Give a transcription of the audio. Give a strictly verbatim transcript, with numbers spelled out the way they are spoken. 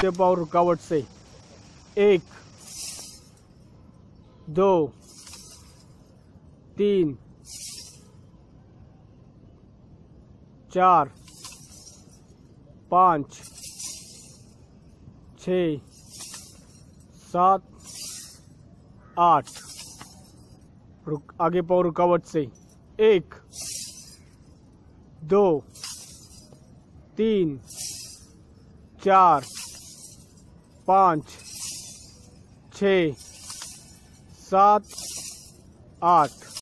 आगे पाँव रुकावट से। एक, दो, तीन, चार, पाँच, छ, सात, आठ। रुक आगे पाँव रुकावट से। एक, दो, तीन, चार, पाँच, छ, सात, आठ।